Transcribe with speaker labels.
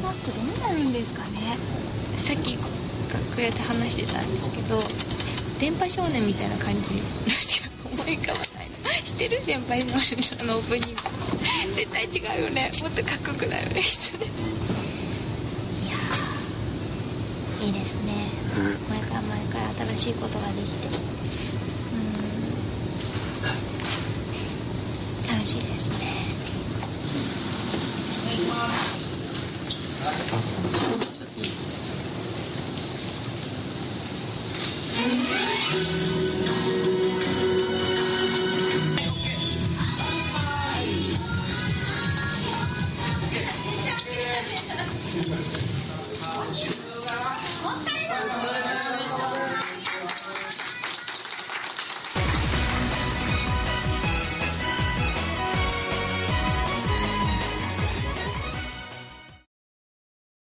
Speaker 1: バッグどうなるんですかね。さっき楽屋で話してたんですけど、電波少年みたいな感じ思い浮かばないの。知ってる？電波少年のオープニング絶対違うよね。もっとかっこよくなるね。いやー、いいですね、毎回毎回新しいことができて、楽しいですね。